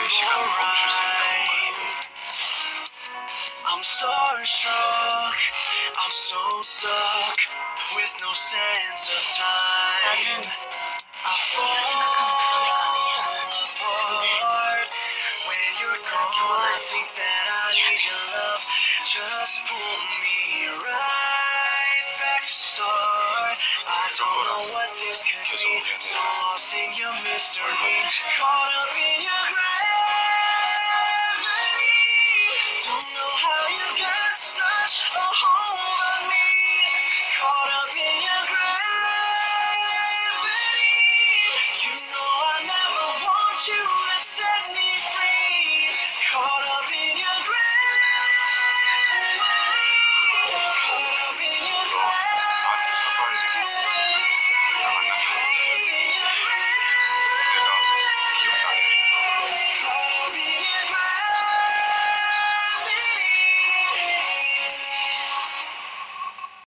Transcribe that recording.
시간을 멈출 수 있다는 걸. I'm starstruck, I'm so stuck with no sense of time. I fall apart when you're gone. I think that I need your love. Just pull me right back to start. I don't know what this could be. So lost in your mystery, caught up in your grasp.